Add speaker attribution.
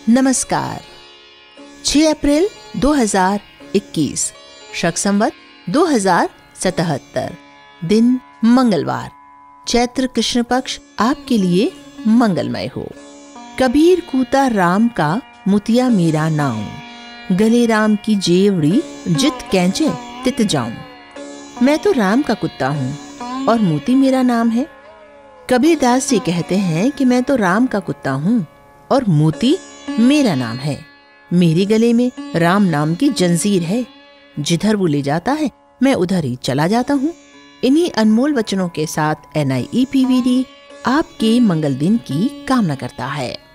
Speaker 1: नमस्कार। 6 अप्रैल 2021, शक संवत 2077, दिन मंगलवार, चैत्र कृष्ण पक्ष आपके लिए मंगलमय हो। कबीर कूता राम का मुतिया मेरा नाम, गले राम की जेवड़ी जित कैंचे तित जाऊं। मैं तो राम का कुत्ता हूँ और मोती मेरा नाम है। कबीरदास जी कहते हैं कि मैं तो राम का कुत्ता हूँ और मोती मेरा नाम है। मेरे गले में राम नाम की जंजीर है, जिधर वो ले जाता है मैं उधर ही चला जाता हूँ। इन्हीं अनमोल वचनों के साथ NIEPVD आपके मंगल दिन की कामना करता है।